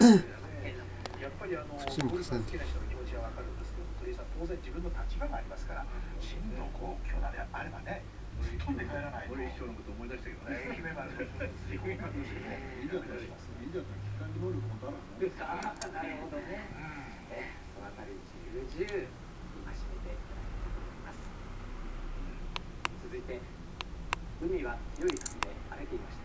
ぱり口も重ねて好きな人の気持ちはわかるんですけど、鳥居さん当然自分の立場がありますから、真のこう巨大であればね、突っ飛んで帰らないと。俺一生のこと思い出したけどね。愛媛丸の事故がどうしてもいいだったら機関能力もあるの。なるほどね。そのあたり重々戒めています。続いて海は良い風で荒れていました。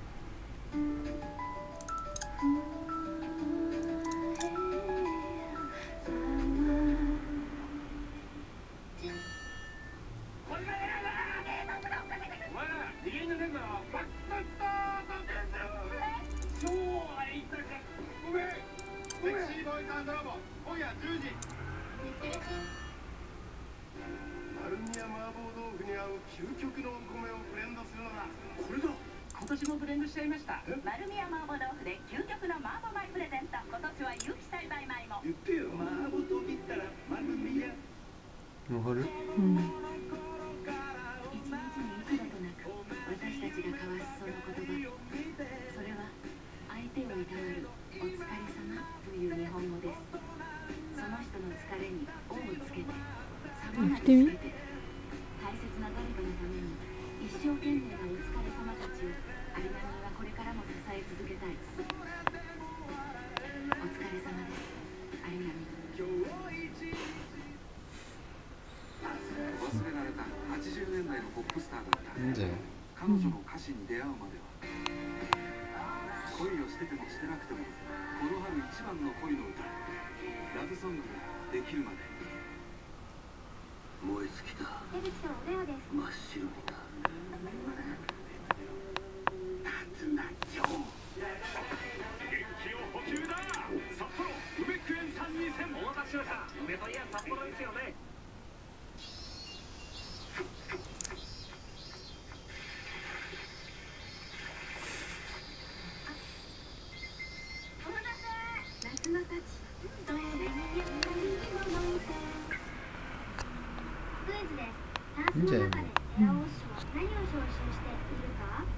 究極のお米をブレンドするのだ。これだ。今年もブレンドしちゃいました。 丸宮麻婆豆腐で究極の麻婆米プレゼント。今年は有機栽培米も。 言ってよ。麻婆と言ったら丸宮。 わかる？ 一日に幾度となく私たちが交わすその言葉。それは相手をいたわるお疲れ様という日本語です。その人の疲れに「お」をつけて、様なりつけて。大切な誰かのために一生懸命なお疲れ様たちを有波はこれからも支え続けたい。お疲れ様です、有波。 忘れられた80年代のポップスターだった。 いいんだよ。 彼女の歌詞に出会うまでは、恋をしててもしてなくてもこの春一番の恋の歌、ラブソングができるまで。燃え尽きた真っ白になる夏な今日。元気を補給だ。札幌梅クエン3 2線お待たせしました。梅といや札幌ですよね。 お待たせ。夏の幸。クイズです。タンスの中でエラオッシュは何を消臭しているか？